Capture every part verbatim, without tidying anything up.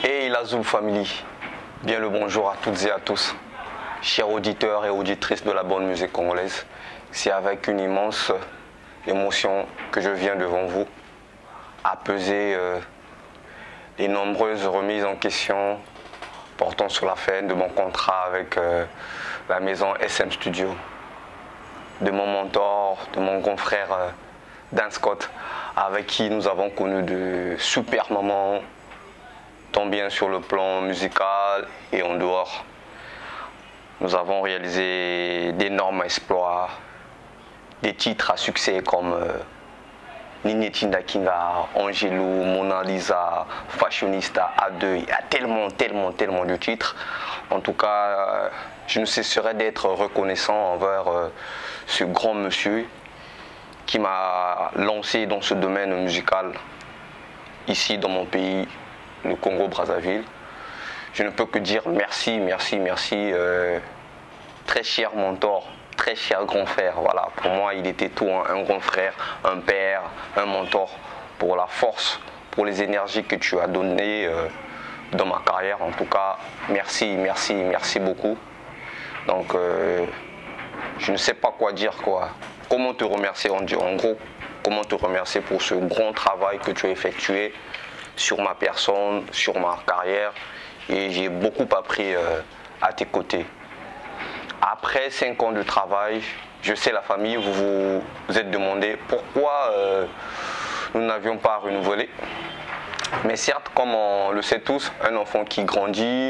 Hey la Zoul Family, bien le bonjour à toutes et à tous, chers auditeurs et auditrices de la bonne musique congolaise. C'est avec une immense émotion que je viens devant vous apaiser euh, les nombreuses remises en question portant sur la fin de mon contrat avec euh, la maison S M Studio, de mon mentor, de mon confrère euh, Dan Scott, avec qui nous avons connu de super moments, tant bien sur le plan musical et en dehors. Nous avons réalisé d'énormes exploits, des titres à succès comme euh, Nineti Ndakinga, Angelou, Mona Lisa, Fashionista, A deux. Il y a tellement, tellement, tellement de titres. En tout cas, euh, je ne cesserai d'être reconnaissant envers euh, ce grand monsieur qui m'a lancé dans ce domaine musical ici dans mon pays, le Congo-Brazzaville. Je ne peux que dire merci, merci, merci, euh, très cher mentor, très cher grand frère. Voilà, pour moi, il était tout, hein, un grand frère, un père, un mentor, pour la force, pour les énergies que tu as données euh, dans ma carrière. En tout cas, merci, merci, merci beaucoup. Donc, euh, je ne sais pas quoi dire, quoi. Comment te remercier, on dit en gros, comment te remercier pour ce grand travail que tu as effectué sur ma personne, sur ma carrière, et j'ai beaucoup appris euh, à tes côtés. Après cinq ans de travail, je sais la famille, vous vous, vous êtes demandé pourquoi euh, nous n'avions pas renouvelé. Mais certes, comme on le sait tous, un enfant qui grandit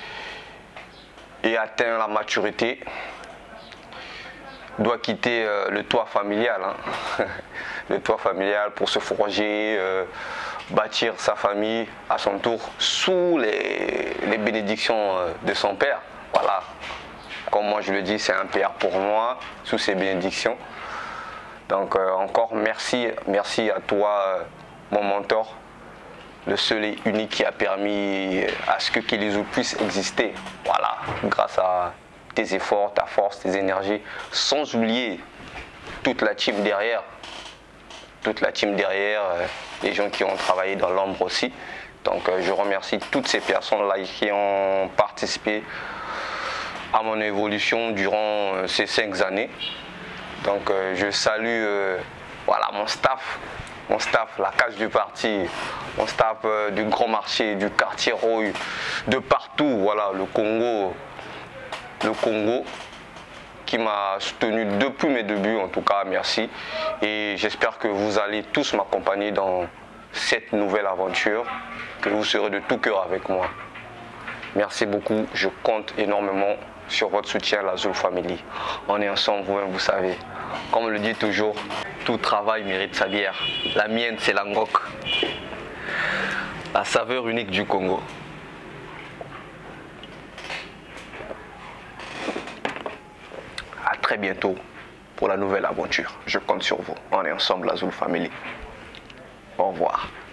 et atteint la maturité doit quitter euh, le toit familial, hein. le toit familial pour se forger, euh, bâtir sa famille à son tour sous les, les bénédictions de son père. Voilà, comme moi je le dis, c'est un père pour moi, sous ses bénédictions. Donc euh, encore merci, merci à toi, euh, mon mentor, le seul et unique qui a permis à ce que Kilizou puisse exister. Voilà, grâce à tes efforts, ta force, tes énergies, sans oublier toute la team derrière. toute la team derrière, euh, les gens qui ont travaillé dans l'ombre aussi. Donc euh, je remercie toutes ces personnes-là qui ont participé à mon évolution durant euh, ces cinq années. Donc euh, je salue euh, voilà, mon staff, mon staff, la cage du parti, mon staff euh, du Grand Marché, du quartier Roy, de partout, voilà, le Congo, le Congo. qui m'a soutenu depuis mes débuts, en tout cas merci, et j'espère que vous allez tous m'accompagner dans cette nouvelle aventure, que vous serez de tout cœur avec moi. Merci beaucoup, je compte énormément sur votre soutien, la Zoul Family. On est ensemble, vous-même vous savez, comme on le dit toujours, tout travail mérite sa bière. La mienne c'est la Ngok, la saveur unique du Congo. À très bientôt pour la nouvelle aventure. Je compte sur vous. On est ensemble, la Zoul Family. Au revoir.